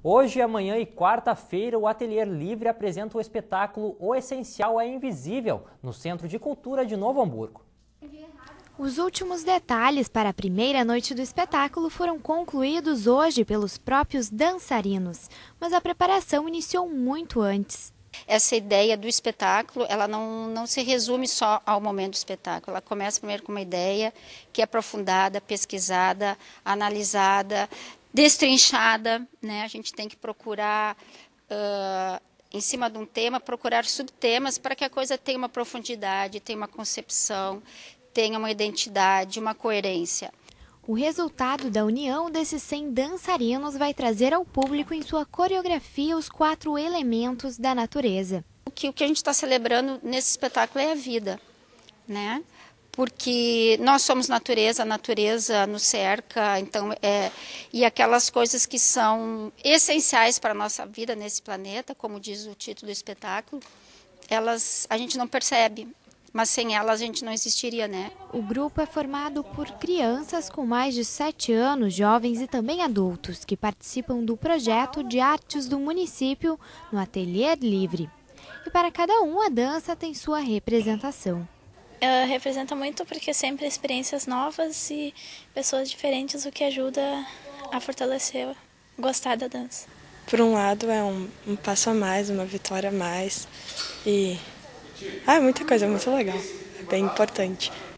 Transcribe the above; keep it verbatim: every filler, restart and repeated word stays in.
Hoje, amanhã e quarta-feira, o Ateliê Livre apresenta o espetáculo O Essencial é Invisível, no Centro de Cultura de Novo Hamburgo. Os últimos detalhes para a primeira noite do espetáculo foram concluídos hoje pelos próprios dançarinos, mas a preparação iniciou muito antes. Essa ideia do espetáculo, ela não, não se resume só ao momento do espetáculo. Ela começa primeiro com uma ideia que é aprofundada, pesquisada, analisada, destrinchada, né? A gente tem que procurar, uh, em cima de um tema, procurar subtemas para que a coisa tenha uma profundidade, tenha uma concepção, tenha uma identidade, uma coerência. O resultado da união desses cem dançarinos vai trazer ao público em sua coreografia os quatro elementos da natureza. O que, o que a gente está celebrando nesse espetáculo é a vida, né? Porque nós somos natureza, a natureza nos cerca, então, é, e aquelas coisas que são essenciais para a nossa vida nesse planeta, como diz o título do espetáculo, elas a gente não percebe. Mas sem elas a gente não existiria, né? O grupo é formado por crianças com mais de sete anos, jovens e também adultos, que participam do projeto de artes do município no Ateliê Livre. E para cada um, a dança tem sua representação. Ela representa muito porque sempre experiências novas e pessoas diferentes, o que ajuda a fortalecer, gostar da dança. Por um lado é um, um passo a mais, uma vitória a mais e... Ah, é muita coisa, é muito legal, é bem importante.